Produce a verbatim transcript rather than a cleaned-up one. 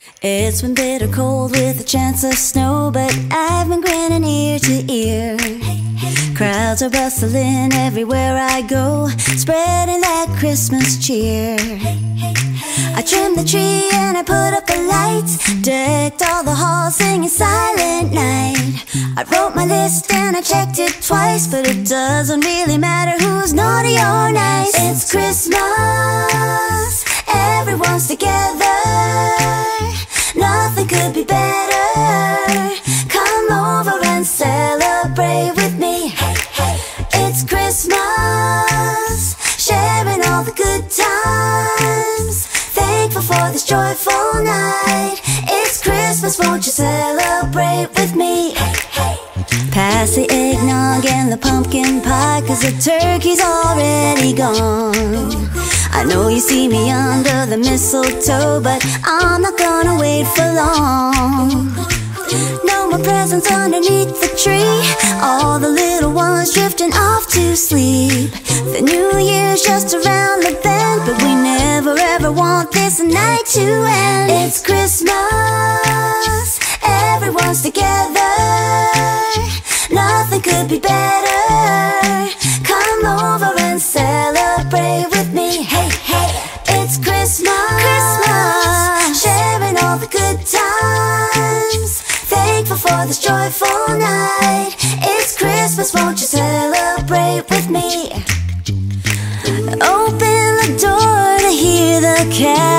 It's been bitter cold with a chance of snow, but I've been grinning ear to ear. Crowds are bustling everywhere I go, spreading that Christmas cheer. I trimmed the tree and I put up the lights, decked all the halls singing Silent Night. I wrote my list and I checked it twice, but it doesn't really matter who's naughty or nice. It's Christmas, everyone's together, nothing could be better. Come over and celebrate with me. Hey, hey. It's Christmas, sharing all the good times, thankful for this joyful night. It's Christmas, won't you celebrate with me? Hey, hey. Pass the eggnog and the pumpkin pie, 'cause the turkey's already gone. I know you see me under the mistletoe, but I'm not gonna wait for long. No more presents underneath the tree, all the little ones drifting off to sleep. The new year's just around the bend, but we never ever want this night to end. It's Christmas, everyone's together, nothing could be better. Come over and celebrate with me. Hey, hey. It's Christmas, Christmas, sharing all the good times, thankful for this joyful night. It's Christmas, won't you celebrate with me? Open the door to hear the cat